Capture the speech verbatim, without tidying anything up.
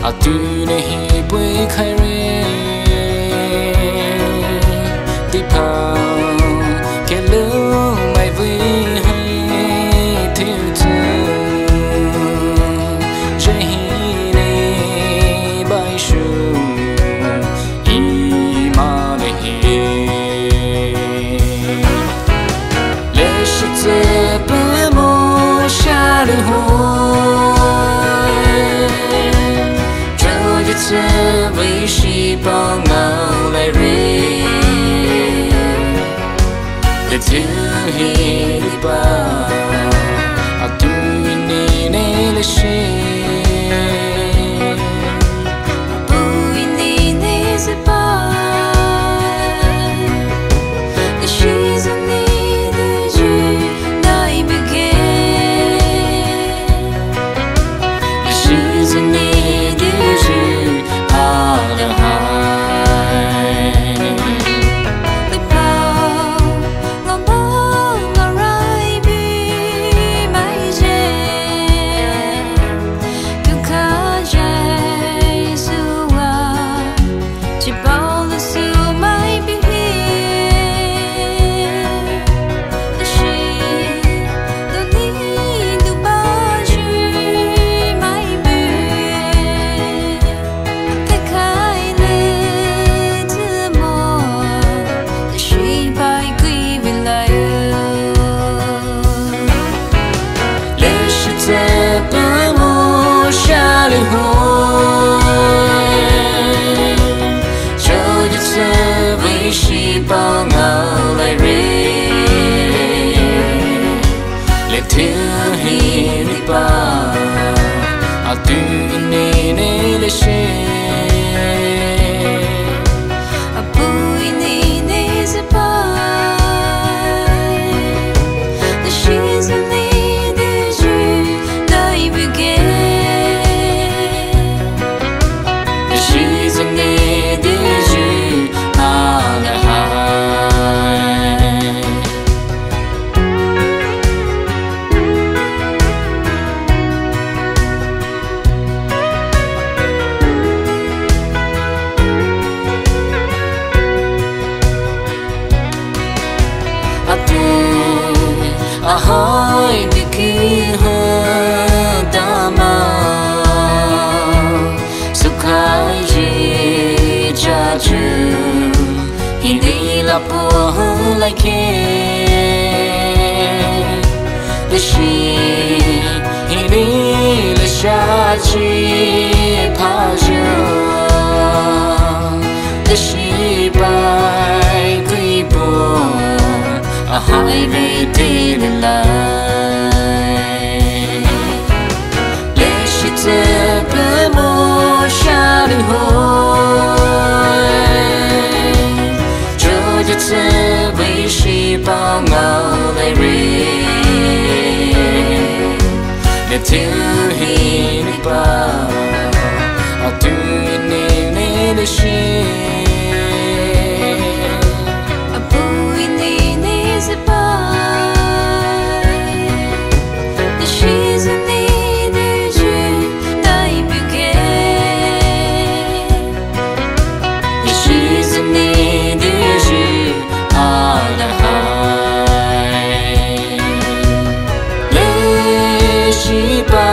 à tu ne hi bui khai re ti pa ke lu mai vui hay thiếu tu je hi ne bai shu i ma ne hi Leshi te pe mo sha lu ho vì si bao Ngaorai re để thiếu hi ba à tu ni ne Leshi bui ni ne se ba Leshi zani de ju dai bege Leshi zani de ju bao Ngaorai re le thiếu hi ba à tu ni ne Leshi à bui ni ne se ba Leshi zani de ju dai bege Leshi zani de ju Ahoy biki ha dama sukhai ji cha chu hindi la po lai ke Leshi hindi le sha chi pa jo Leshi bai kui po a highway day the light Leshi te pe mo sha lu ho Georgia te vi si bao Ngaorai re le thiếu hi ba a tu ni ne Leshi Leshi ba